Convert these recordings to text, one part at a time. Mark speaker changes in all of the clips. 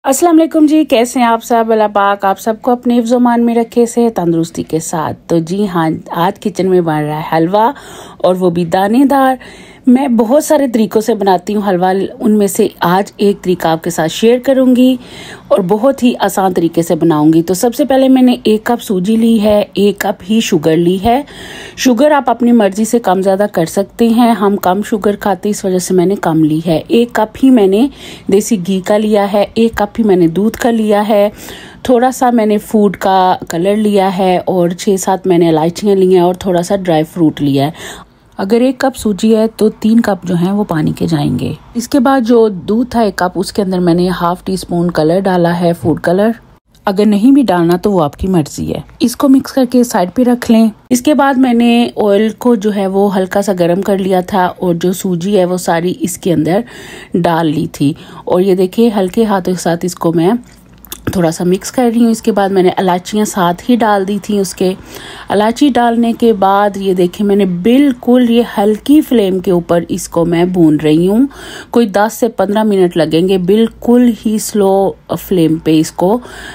Speaker 1: अस्सलाम वालेकुम जी, कैसे हैं आप सब। अल्लाह पाक आप सबको अपने हिफ्ज़-ओ-मान में रखे से तंदुरुस्ती के साथ। तो जी हाँ, आज किचन में बन रहा है हलवा और वो भी दानेदार। मैं बहुत सारे तरीक़ों से बनाती हूँ हलवा, उनमें से आज एक तरीका आपके साथ शेयर करूँगी और बहुत ही आसान तरीके से बनाऊँगी। तो सबसे पहले मैंने 1 कप सूजी ली है, 1 कप ही शुगर ली है। शुगर आप अपनी मर्ज़ी से कम ज़्यादा कर सकते हैं, हम कम शुगर खाते इस वजह से मैंने कम ली है। 1 कप ही मैंने देसी घी का लिया है, 1 कप ही मैंने दूध का लिया है, थोड़ा सा मैंने फूड का कलर लिया है और 6-7 मैंने इलायचियाँ ली हैं और थोड़ा सा ड्राई फ्रूट लिया है। अगर 1 कप सूजी है तो 3 कप जो हैं वो पानी के जाएंगे। इसके बाद जो दूध था 1 कप, उसके अंदर मैंने ½ टीस्पून कलर डाला है, फूड कलर। अगर नहीं भी डालना तो वो आपकी मर्जी है। इसको मिक्स करके साइड पे रख लें। इसके बाद मैंने ऑयल को जो है वो हल्का सा गर्म कर लिया था और जो सूजी है वो सारी इसके अंदर डाल ली थी और ये देखिए हल्के हाथों के साथ इसको मैं थोड़ा सा मिक्स कर रही हूँ। इसके बाद मैंने इलायचियाँ साथ ही डाल दी थी उसके। इलायची डालने के बाद ये देखिए मैंने बिल्कुल ये हल्की फ्लेम के ऊपर इसको मैं भून रही हूँ। कोई 10 से 15 मिनट लगेंगे, बिल्कुल ही स्लो फ्लेम पे इसको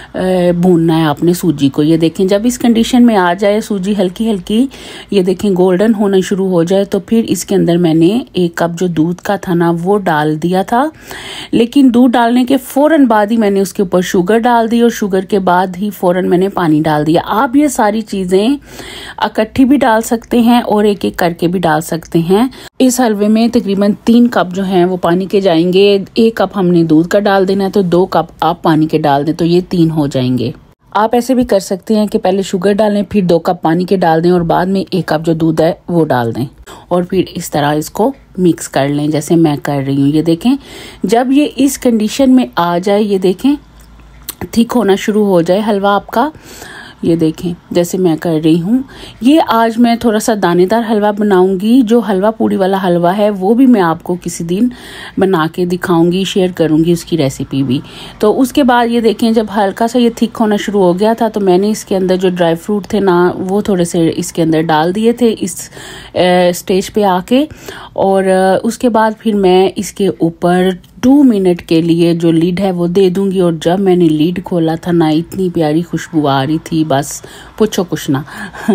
Speaker 1: भूनना है आपने सूजी को। ये देखें जब इस कंडीशन में आ जाए सूजी हल्की हल्की, ये देखें गोल्डन होना शुरू हो जाए, तो फिर इसके अंदर मैंने 1 कप जो दूध का था ना वो डाल दिया था। लेकिन दूध डालने के फ़ौरन बाद ही मैंने उसके ऊपर शुगर डाल दी और शुगर के बाद ही फ़ौरन मैंने पानी डाल दिया। आप ये सारी चीज़ें इकट्ठी भी डाल सकते हैं और एक एक करके भी डाल सकते हैं। इस हलवे में तकरीबन 3 कप जो हैं वो पानी के जाएंगे। 1 कप हमने दूध का डाल देना है तो 2 कप आप पानी के डाल दें तो ये 3 हो जाएंगे। आप ऐसे भी कर सकते हैं कि पहले शुगर डालें, फिर 2 कप पानी के डाल दें और बाद में 1 कप जो दूध है वो डाल दें और फिर इस तरह इसको मिक्स कर लें जैसे मैं कर रही हूँ। ये देखें जब ये इस कंडीशन में आ जाए, ये देखें थिक होना शुरू हो जाए हलवा आपका, ये देखें जैसे मैं कर रही हूँ। ये आज मैं थोड़ा सा दानेदार हलवा बनाऊंगी। जो हलवा पूड़ी वाला हलवा है वो भी मैं आपको किसी दिन बना के दिखाऊंगी, शेयर करूंगी उसकी रेसिपी भी। तो उसके बाद ये देखें जब हल्का सा ये थिक होना शुरू हो गया था तो मैंने इसके अंदर जो ड्राई फ्रूट थे ना वो थोड़े से इसके अंदर डाल दिए थे इस स्टेज पे आके। और उसके बाद फिर मैं इसके ऊपर 2 मिनट के लिए जो लीड है वो दे दूंगी। और जब मैंने लीड खोला था ना इतनी प्यारी खुशबू आ रही थी, बस पूछो कुछ ना।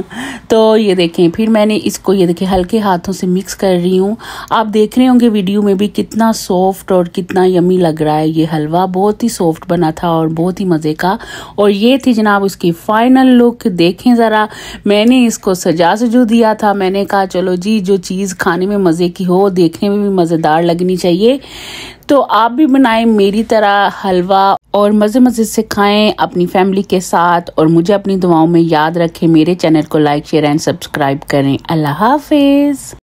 Speaker 1: तो ये देखें फिर मैंने इसको ये देखें हल्के हाथों से मिक्स कर रही हूँ। आप देख रहे होंगे वीडियो में भी कितना सॉफ्ट और कितना यमी लग रहा है। ये हलवा बहुत ही सॉफ्ट बना था और बहुत ही मज़े का। और ये थी जनाब उसकी फाइनल लुक। देखें ज़रा, मैंने इसको सजू दिया था। मैंने कहा चलो जी जो चीज़ खाने में मज़े की हो देखने में भी मज़ेदार लगनी चाहिए। तो आप भी बनाएं मेरी तरह हलवा और मज़े मज़े से खाएं अपनी फैमिली के साथ। और मुझे अपनी दुआओं में याद रखें। मेरे चैनल को लाइक शेयर एंड सब्सक्राइब करें। अल्लाह हाफिज़।